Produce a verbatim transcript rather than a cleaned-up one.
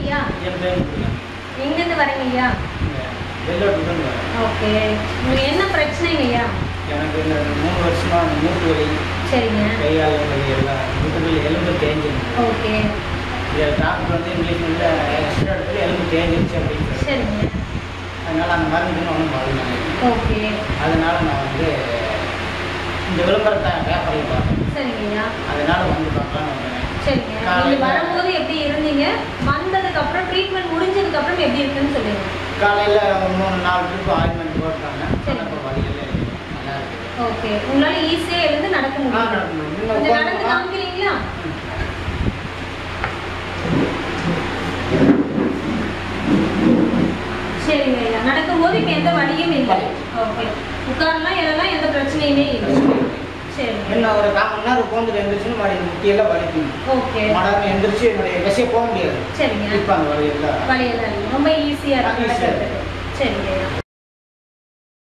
ஐயா? என் பேர் முருகன். எங்கேருந்து வரீங்க ஐயா? வெள்ளோட்டுக்கு வரேன். ஓகே. உங்களுக்கு என்ன பிரச்சனைங்க ஐயா? எனக்கு இந்த மூணு வருஷமா மூட்டு வலி, சரிங்க, கையால் வலி எல்லாம் முட்டுகள் எலும்பு தேஞ்சிருச்சு. ஓகே. இது டாக்டர் வந்து இங்கிலீஷ் வந்து எக்ஸ்ட்ரா எடுத்து எலும்பு தேஞ்சிருச்சு அப்படின்னு. சரிங்க. அதனால் அந்த மருந்துன்னு ஒன்றும் வரல. ஓகே. அதனால் நான் வந்து இந்த விளம்பரத்தை பேப்பரில் பார்த்தேன். சரிங்க ஐயா. அதனால் வந்து பார்க்கலான்னு வந்தேன். சரிங்க. நீங்கள் வரும்போது எப்படி இருந்தீங்க, வந்ததுக்கப்புறம் ட்ரீட்மெண்ட் முடிஞ்சதுக்கப்புறம் எப்படி இருக்குன்னு சொல்லுங்க. காலையில் மூணு நாலு ட்ரிப்பு ஆயின்மெண்ட் போட்டாங்க. இப்போ வழியில் நல்லா இருக்குது. ஓகே. உங்களால் ஈஸியாக எழுந்து நடக்க ஆ முடியும். நடக்க முடியும். கொஞ்சம் நடந்து காமிக்கிறீங்களா? சரிங்க ஐயா. நடக்கும்போது இப்போ எந்த வலியும் இல்லை. ஓகே. உட்காரலாம் எல்லாம் எந்த பிரச்சனையுமே இல்லை. சரிங்க. என்ன ஒரு கால் மணி நேரம் உட்காந்து எந்திரிச்சுன்னு மறுபடியும் முட்டியெல்லாம் வலிக்கும். ஓகே. மடங்கு எந்திரிச்சு என்னுடைய விஷயம் போக முடியாது. சரிங்க. இப்போ அந்த வழியெல்லாம் வலியெல்லாம் இல்லை. ரொம்ப ஈஸியாக ஈஸியாக இருக்கு. சரிங்க ஐயா.